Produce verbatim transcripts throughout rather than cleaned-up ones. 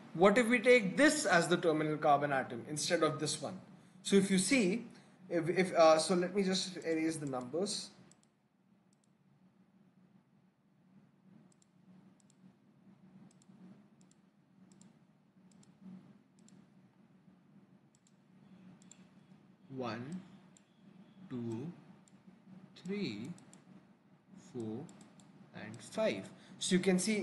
what if we take this as the terminal carbon atom instead of this one? So if you see, if, if uh, so let me just erase the numbers. One, two, three, four, and five. So you can see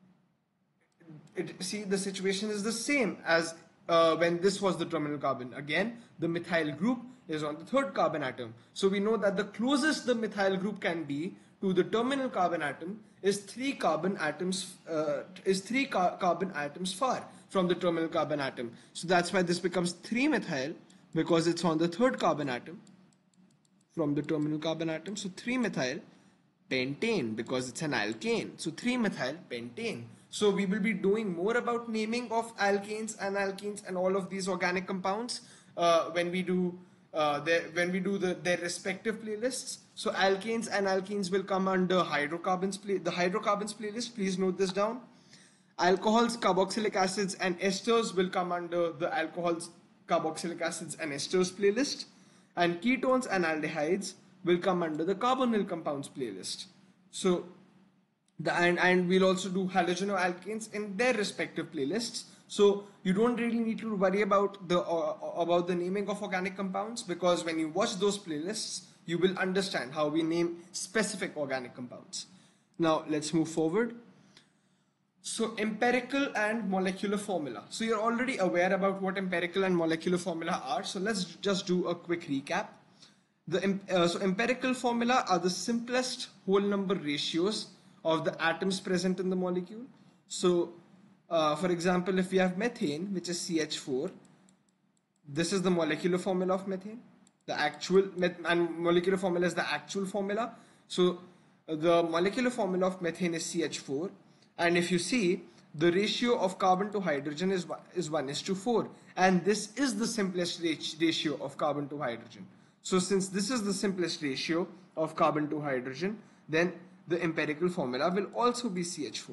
it, see the situation is the same as uh, when this was the terminal carbon. Again, the methyl group is on the third carbon atom. So we know that the closest the methyl group can be to the terminal carbon atom is three carbon atoms uh, is three car carbon atoms far from the terminal carbon atom. So that's why this becomes three methyl, because it's on the third carbon atom from the terminal carbon atom. So three methyl pentane, because it's an alkane. So three methyl pentane. So we will be doing more about naming of alkanes and alkenes and all of these organic compounds uh, when we do uh, their, when we do the, their respective playlists. So alkanes and alkenes will come under hydrocarbons play the hydrocarbons playlist. Please note this down. Alcohols, carboxylic acids, and esters will come under the alcohols, carboxylic acids, and esters playlist. And ketones and aldehydes will come under the carbonyl compounds playlist. So the and, and we'll also do halogenoalkanes in their respective playlists. So you don't really need to worry about the uh, about the naming of organic compounds, because when you watch those playlists, you will understand how we name specific organic compounds. Now let's move forward. So empirical and molecular formula. So you're already aware about what empirical and molecular formula are. So let's just do a quick recap. The uh, so empirical formula are the simplest whole number ratios of the atoms present in the molecule. So uh, for example, if we have methane, which is C H four, this is the molecular formula of methane. The actual and molecular formula is the actual formula. So uh, the molecular formula of methane is C H four. And if you see, the ratio of carbon to hydrogen is one, is one is to four. And this is the simplest ratio of carbon to hydrogen. So since this is the simplest ratio of carbon to hydrogen, then the empirical formula will also be C H four.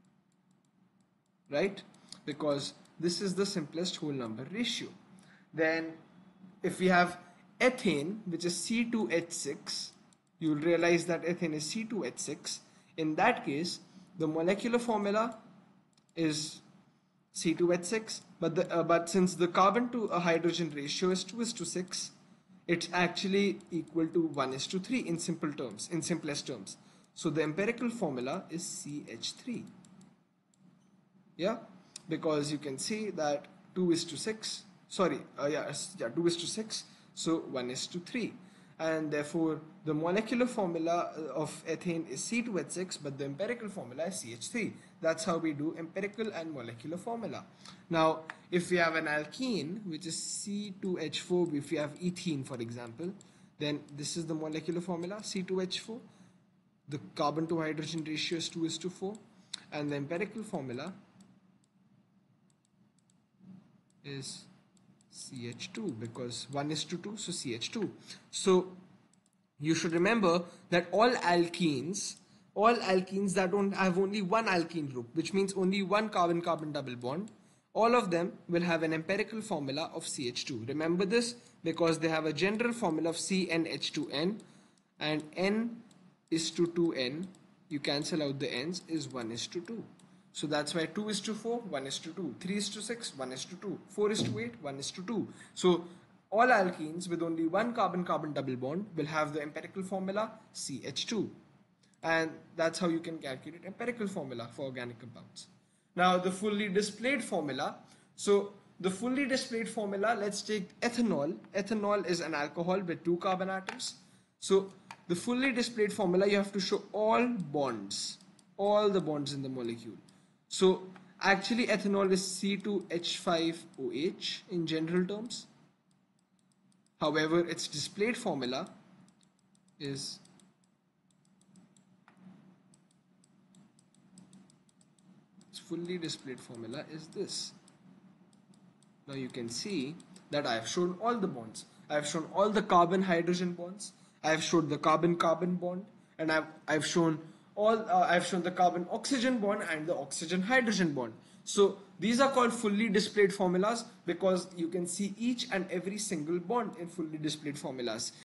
Right? Because this is the simplest whole number ratio. Then if we have ethane, which is C two H six, you'll realize that ethane is C two H six. In that case, the molecular formula is C two H six, but the uh, but since the carbon to a hydrogen ratio is two is to six, it's actually equal to one is to three in simple terms, in simplest terms. So the empirical formula is C H three. Yeah, because you can see that two is to six. Sorry, uh, yeah, yeah, two is to six. So one is to three. And therefore the molecular formula of ethane is C two H six, but the empirical formula is C H three. That's how we do empirical and molecular formula. Now if we have an alkene, which is C two H four, if we have ethene for example, then this is the molecular formula, C two H four. The carbon to hydrogen ratio is two is to four, and the empirical formula is C H two, because one is to two, so C H two. So you should remember that all alkenes, all alkenes that don't have only one alkene group, which means only one carbon-carbon double bond, all of them will have an empirical formula of C H two. Remember this because they have a general formula of C N H two N, and N is to two N, you cancel out the N's, is one is to two. So that's why two is to four, one is to two, three is to six, one is to two, four is to eight, one is to two. So all alkenes with only one carbon-carbon double bond will have the empirical formula C H two. And that's how you can calculate empirical formula for organic compounds. Now the fully displayed formula. So the fully displayed formula, let's take ethanol. Ethanol is an alcohol with two carbon atoms. So the fully displayed formula, you have to show all bonds, all the bonds in the molecule. So actually ethanol is C two H five O H in general terms. However, its displayed formula is its fully displayed formula is this. Now you can see that I have shown all the bonds. I have shown all the carbon-hydrogen bonds. I have shown the carbon-carbon bond, and I've I've shown all uh, I've shown the carbon-oxygen bond and the oxygen-hydrogen bond. So these are called fully displayed formulas because you can see each and every single bond in fully displayed formulas.